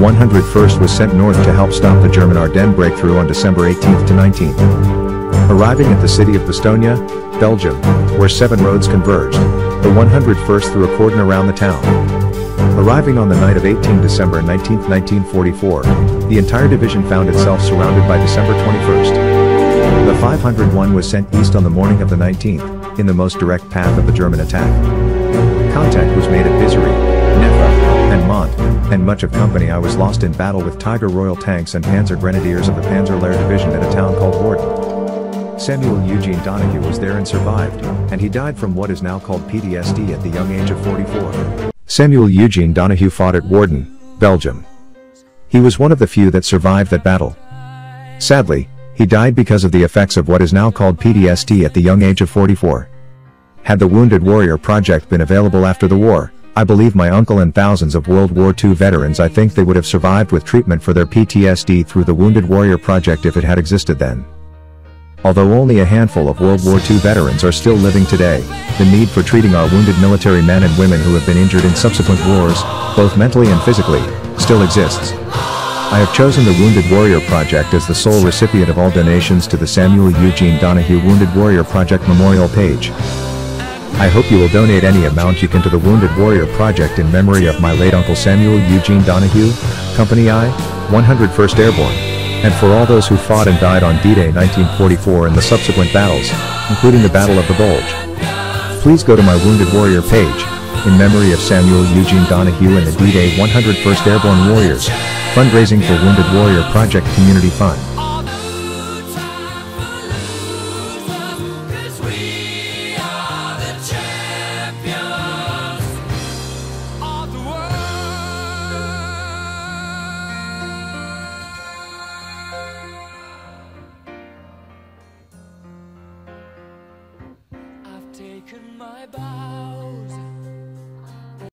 101st was sent north to help stop the German Ardennes breakthrough on December 18th to 19th. Arriving at the city of Bastogne, Belgium, where 7 roads converged, the 101st threw a cordon around the town. Arriving on the night of 18 December 19, 1944, the entire division found itself surrounded by December 21st. The 501 was sent east on the morning of the 19th, in the most direct path of the German attack. Contact was made at Vizery, Neffa, and Mont, and much of Company I was lost in battle with Tiger Royal tanks and Panzer Grenadiers of the Panzer-Lehr Division at a town called Warden. Samuel Eugene Donahue was there and survived, and he died from what is now called PTSD at the young age of 44. Samuel Eugene Donahue fought at Warden, Belgium. He was one of the few that survived that battle. Sadly, he died because of the effects of what is now called PTSD at the young age of 44. Had the Wounded Warrior Project been available after the war, I believe my uncle and thousands of World War II veterans, I think they would have survived with treatment for their PTSD through the Wounded Warrior Project if it had existed then. Although only a handful of World War II veterans are still living today, the need for treating our wounded military men and women who have been injured in subsequent wars, both mentally and physically, still exists. I have chosen the Wounded Warrior Project as the sole recipient of all donations to the Samuel Eugene Donahue Wounded Warrior Project memorial page. I hope you will donate any amount you can to the Wounded Warrior Project in memory of my late Uncle Samuel Eugene Donahue, Company I, 101st Airborne, and for all those who fought and died on D-Day 1944 and the subsequent battles, including the Battle of the Bulge. Please go to my Wounded Warrior page, in memory of Samuel Eugene Donahue and the D-Day 101st Airborne Warriors, fundraising for Wounded Warrior Project Community Fund. Taken my bow